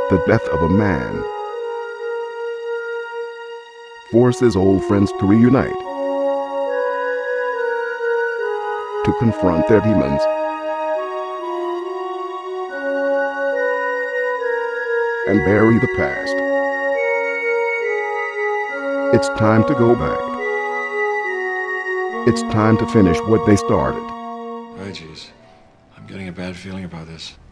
The death of a man forces old friends to reunite, to confront their demons, and bury the past. It's time to go back. It's time to finish what they started. Right, geez. I'm getting a bad feeling about this.